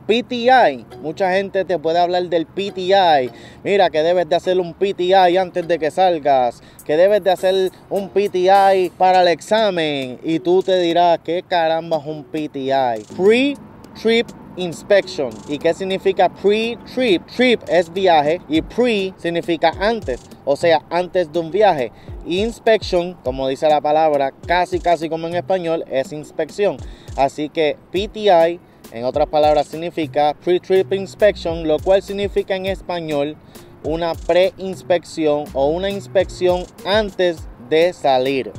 PTI, mucha gente te puede hablar del PTI. Mira que debes de hacer un PTI antes de que salgas, que debes de hacer un PTI para el examen. Y tú te dirás, ¿qué caramba es un PTI? Pre-Trip Inspection. ¿Y qué significa pre-trip? Trip es viaje y pre significa antes, o sea, antes de un viaje. Inspection, como dice la palabra, casi como en español, es inspección. Así que PTI, en otras palabras, significa pre-trip inspection, lo cual significa en español una pre-inspección o una inspección antes de salir.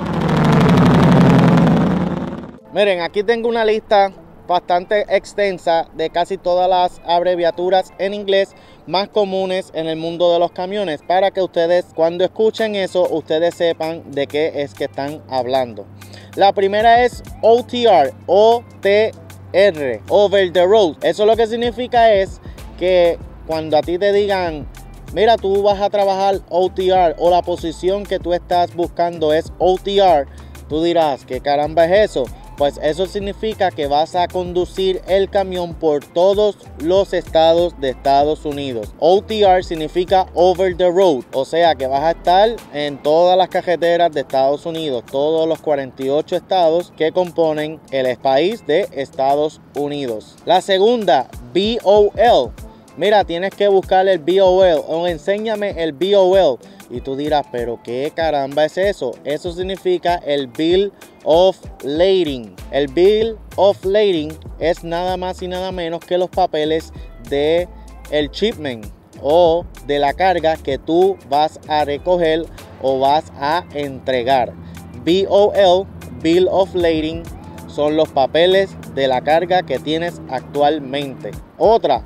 Miren, aquí tengo una lista bastante extensa de casi todas las abreviaturas en inglés más comunes en el mundo de los camiones, para que ustedes, cuando escuchen eso, ustedes sepan de qué es que están hablando. La primera es OTR, OTR, Over the Road. Eso lo que significa es que cuando a ti te digan, mira, tú vas a trabajar OTR, o la posición que tú estás buscando es OTR, tú dirás, ¿qué caramba es eso? Pues eso significa que vas a conducir el camión por todos los estados de Estados Unidos. OTR significa Over the Road, o sea que vas a estar en todas las carreteras de Estados Unidos, todos los 48 estados que componen el país de Estados Unidos. La segunda, BOL. Mira, tienes que buscar el BOL o enséñame el BOL. Y tú dirás, pero ¿qué caramba es eso? Eso significa el Bill of Lading. El Bill of Lading es nada más y nada menos que los papeles de el shipment o de la carga que tú vas a recoger o vas a entregar. BOL, Bill of Lading, son los papeles de la carga que tienes actualmente. Otra,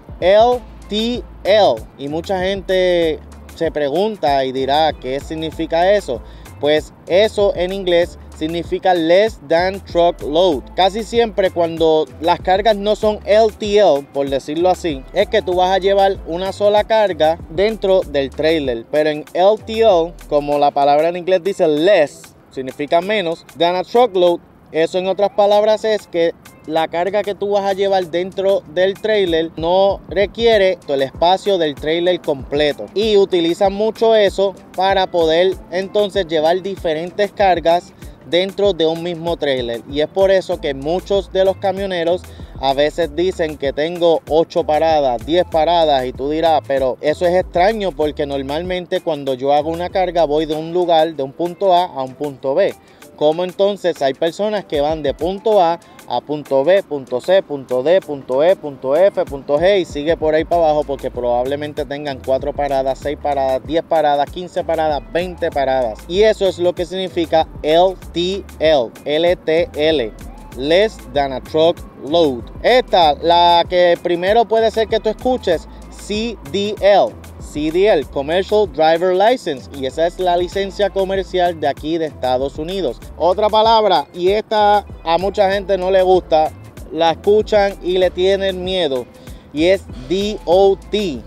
LTL, y mucha gente se pregunta y dirá, ¿qué significa eso? Pues eso en inglés significa Less Than Truckload. Casi siempre cuando las cargas no son LTL, por decirlo así, es que tú vas a llevar una sola carga dentro del trailer. Pero en LTL, como la palabra en inglés dice less, significa menos, than a truckload, eso en otras palabras es que la carga que tú vas a llevar dentro del trailer no requiere el espacio del trailer completo, y utilizan mucho eso para poder entonces llevar diferentes cargas dentro de un mismo trailer. Y es por eso que muchos de los camioneros a veces dicen que tengo 8 paradas, 10 paradas, y tú dirás, pero eso es extraño porque normalmente cuando yo hago una carga voy de un lugar, de un punto A un punto B. ¿Cómo entonces hay personas que van de punto A punto B, punto C, punto D, punto E, punto F, punto G, y sigue por ahí para abajo? Porque probablemente tengan 4 paradas, 6 paradas, 10 paradas, 15 paradas, 20 paradas. Y eso es lo que significa LTL, LTL, Less Than a Truckload. Esta, la que primero puede ser que tú escuches, CDL. CDL, Commercial Driver License, y esa es la licencia comercial de aquí de Estados Unidos. Otra palabra, y esta a mucha gente no le gusta, la escuchan y le tienen miedo, y es DOT.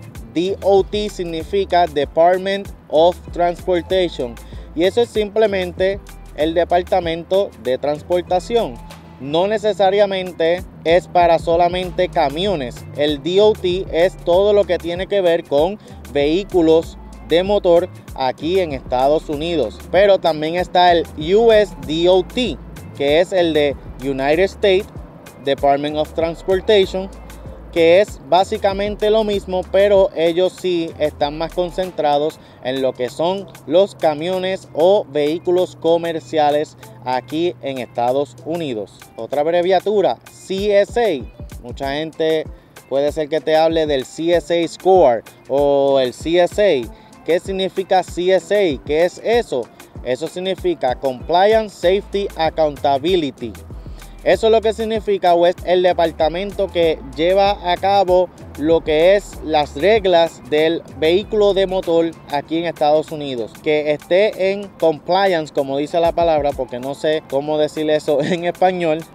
DOT significa Department of Transportation, y eso es simplemente el Departamento de Transportación. No necesariamente es para solamente camiones. El DOT es todo lo que tiene que ver con vehículos de motor aquí en Estados Unidos. Pero también está el US DOT, que es el de United States Department of Transportation, que es básicamente lo mismo, pero ellos sí están más concentrados en lo que son los camiones o vehículos comerciales aquí en Estados Unidos. Otra abreviatura, CSA. Mucha gente puede ser que te hable del CSA Score o el CSA. ¿Qué significa CSA? ¿Qué es eso? Eso significa Compliance, Safety, Accountability. Eso es lo que significa, o es el departamento que lleva a cabo lo que es las reglas del vehículo de motor aquí en Estados Unidos. Que esté en compliance, como dice la palabra, porque no sé cómo decir eso en español,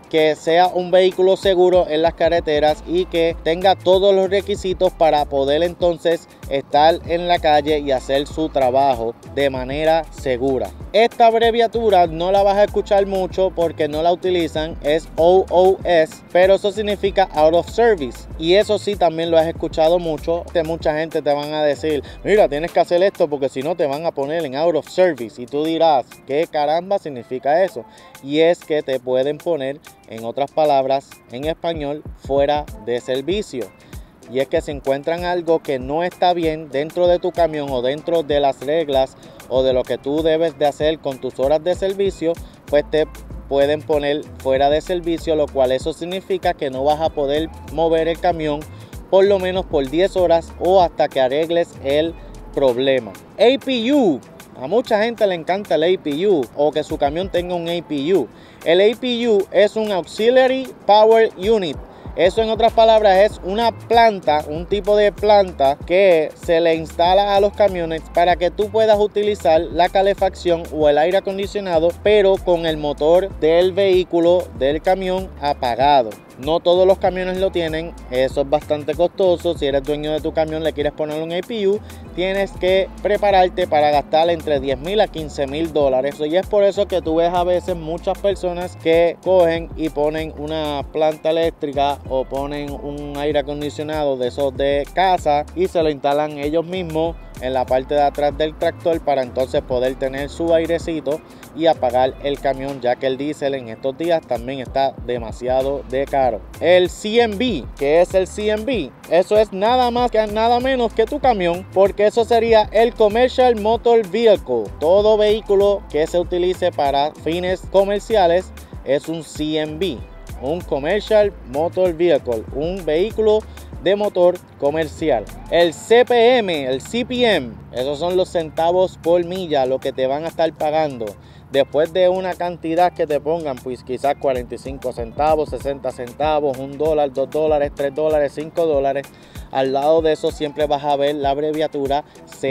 que sea un vehículo seguro en las carreteras y que tenga todos los requisitos para poder entonces estar en la calle y hacer su trabajo de manera segura. Esta abreviatura no la vas a escuchar mucho porque no la utilizan, es OOS, pero eso significa Out of Service, y eso sí también lo has escuchado mucho. Mucha gente te van a decir, mira, tienes que hacer esto porque si no te van a poner en Out of Service, y tú dirás, ¿qué caramba significa eso? Y es que te pueden poner, en otras palabras, en español, fuera de servicio. Y es que si encuentran algo que no está bien dentro de tu camión o dentro de las reglas o de lo que tú debes de hacer con tus horas de servicio, pues te pueden poner fuera de servicio, lo cual eso significa que no vas a poder mover el camión por lo menos por 10 horas o hasta que arregles el problema. APU. A mucha gente le encanta el APU o que su camión tenga un APU. El APU es un Auxiliary Power Unit. Eso, en otras palabras, es una planta, un tipo de planta que se le instala a los camiones para que tú puedas utilizar la calefacción o el aire acondicionado, pero con el motor del vehículo, del camión, apagado. No todos los camiones lo tienen, eso es bastante costoso. Si eres dueño de tu camión, le quieres poner un APU, tienes que prepararte para gastar entre $10,000 a $15,000. Y es por eso que tú ves a veces muchas personas que cogen y ponen una planta eléctrica o ponen un aire acondicionado de esos de casa y se lo instalan ellos mismos en la parte de atrás del tractor para entonces poder tener su airecito y apagar el camión, ya que el diésel en estos días también está demasiado de caro. El CMV, ¿qué es el CMV? Eso es nada más que nada menos que tu camión, porque eso sería el Commercial Motor Vehicle. Todo vehículo que se utilice para fines comerciales es un CMV, un Commercial Motor Vehicle, un vehículo de motor comercial. El CPM, el CPM, esos son los centavos por milla, lo que te van a estar pagando. Después de una cantidad que te pongan, pues quizás 45 centavos, 60 centavos, $1, $2, $3, $5, al lado de eso siempre vas a ver la abreviatura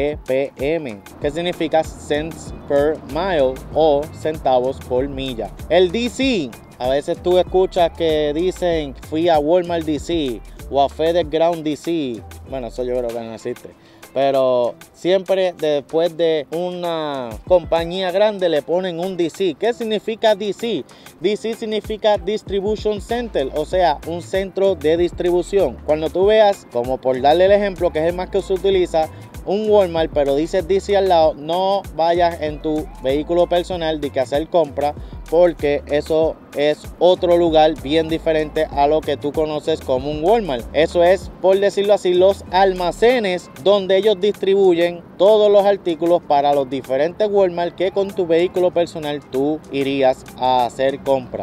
CPM, que significa cents per mile o centavos por milla. El DC, a veces tú escuchas que dicen fui a Walmart DC o a FedEx Ground DC. Bueno, eso yo creo que no existe. Pero siempre después de una compañía grande le ponen un DC. ¿Qué significa DC? DC significa Distribution Center, o sea, un centro de distribución. Cuando tú veas, como por darle el ejemplo, que es el más que se utiliza, un Walmart, pero dice DC al lado, no vayas en tu vehículo personal de que hacer compra, porque eso es otro lugar bien diferente a lo que tú conoces como un Walmart. Eso es, por decirlo así, los almacenes donde ellos distribuyen todos los artículos para los diferentes Walmart que con tu vehículo personal tú irías a hacer compra.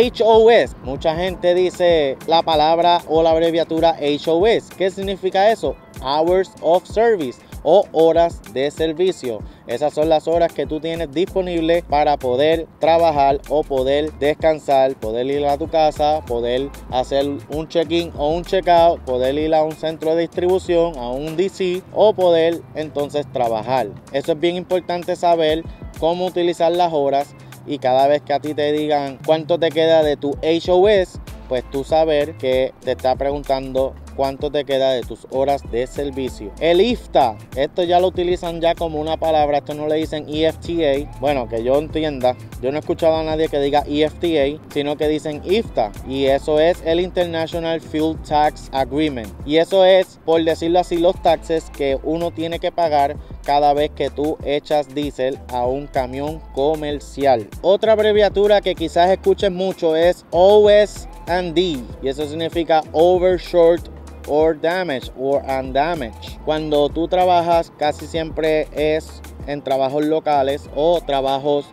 HOS, mucha gente dice la palabra o la abreviatura HOS. ¿Qué significa eso? Hours of Service o horas de servicio. Esas son las horas que tú tienes disponibles para poder trabajar o poder descansar, poder ir a tu casa, poder hacer un check-in o un check-out, poder ir a un centro de distribución, a un DC o poder entonces trabajar. Eso es bien importante saber cómo utilizar las horas, y cada vez que a ti te digan cuánto te queda de tu HOS, pues tú saber que te está preguntando cuánto te queda de tus horas de servicio. El IFTA, esto ya lo utilizan ya como una palabra, esto no le dicen EFTA. Bueno, que yo entienda, yo no he escuchado a nadie que diga EFTA, sino que dicen IFTA, y eso es el International Fuel Tax Agreement. Y eso es, por decirlo así, los taxes que uno tiene que pagar cada vez que tú echas diésel a un camión comercial. Otra abreviatura que quizás escuches mucho es OS&D, y eso significa Overshort or Damage or Undamaged. Cuando tú trabajas, casi siempre es en trabajos locales o trabajos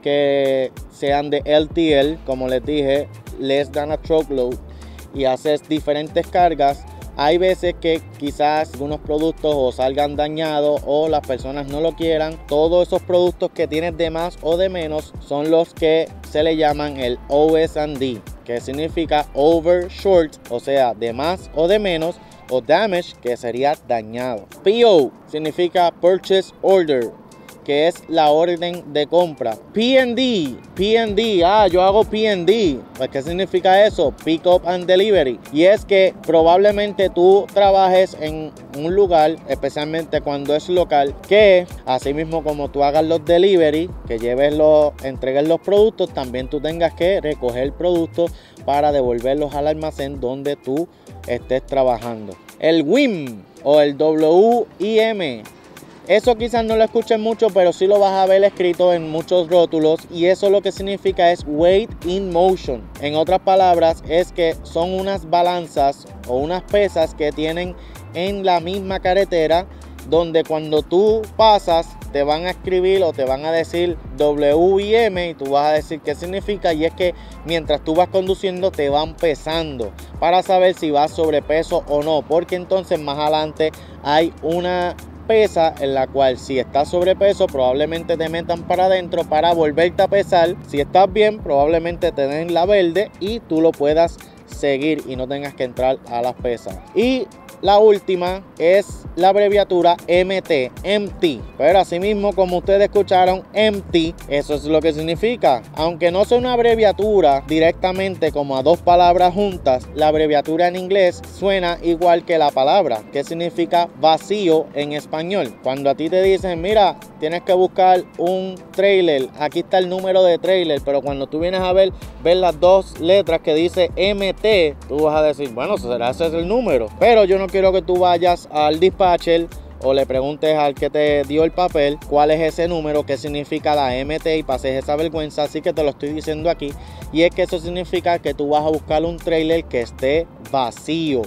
que sean de LTL, como les dije, less than a truckload, y haces diferentes cargas. Hay veces que quizás algunos productos o salgan dañados o las personas no lo quieran. Todos esos productos que tienes de más o de menos son los que se le llaman el OS&D, que significa overshort, o sea, de más o de menos, o damage, que sería dañado. PO significa Purchase Order, que es la orden de compra. P&D, yo hago P&D. Pues, ¿qué significa eso? Pick Up and Delivery. Y es que probablemente tú trabajes en un lugar, especialmente cuando es local, que así mismo como tú hagas los delivery, que entregues los productos, también tú tengas que recoger productos para devolverlos al almacén donde tú estés trabajando. El WIM o el WIM, eso quizás no lo escuchen mucho, pero sí lo vas a ver escrito en muchos rótulos, y eso lo que significa es Weight in Motion. En otras palabras, es que son unas balanzas o unas pesas que tienen en la misma carretera, donde cuando tú pasas te van a escribir o te van a decir WIM y tú vas a decir qué significa, y es que mientras tú vas conduciendo te van pesando para saber si vas sobrepeso o no, porque entonces más adelante hay una pesa en la cual si estás sobrepeso probablemente te metan para adentro para volverte a pesar. Si estás bien, probablemente te den la verde y tú lo puedas seguir y no tengas que entrar a las pesas. Y la última es la abreviatura MT. Pero así mismo como ustedes escucharon, MT, eso es lo que significa. Aunque no sea una abreviatura directamente como a dos palabras juntas, la abreviatura en inglés suena igual que la palabra, que significa vacío en español. Cuando a ti te dicen, mira, tienes que buscar un trailer, aquí está el número de trailer, pero cuando tú vienes a ver las dos letras que dice MT, tú vas a decir, bueno, será ese es el número. Pero yo no quiero que tú vayas al dispatcher o le preguntes al que te dio el papel cuál es ese número, qué significa la MT, y pases esa vergüenza, así que te lo estoy diciendo aquí. Y es que eso significa que tú vas a buscar un trailer que esté vacío.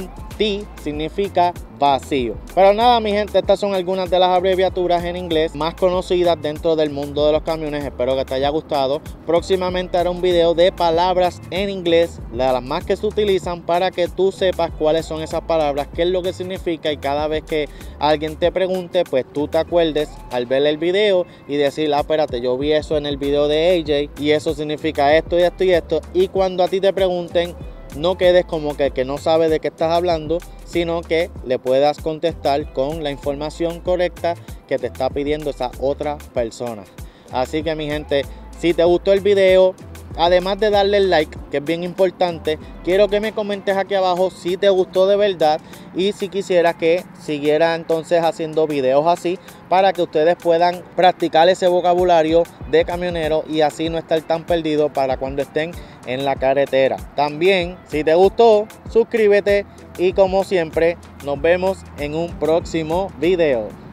MT significa vacío. Pero nada, mi gente, estas son algunas de las abreviaturas en inglés más conocidas dentro del mundo de los camiones. Espero que te haya gustado. Próximamente haré un video de palabras en inglés, de las más que se utilizan, para que tú sepas cuáles son esas palabras, qué es lo que significa, y cada vez que alguien te pregunte, pues tú te acuerdes al ver el video y decir, espérate, yo vi eso en el video de AJ y eso significa esto y esto y esto. Y cuando a ti te pregunten, no quedes como que no sabes de qué estás hablando, sino que le puedas contestar con la información correcta que te está pidiendo esa otra persona. Así que, mi gente, si te gustó el video, además de darle el like, que es bien importante, quiero que me comentes aquí abajo si te gustó de verdad y si quisieras que siguiera entonces haciendo videos así, para que ustedes puedan practicar ese vocabulario de camionero y así no estar tan perdidos para cuando estén en la carretera. También, si te gustó, suscríbete y como siempre, nos vemos en un próximo video.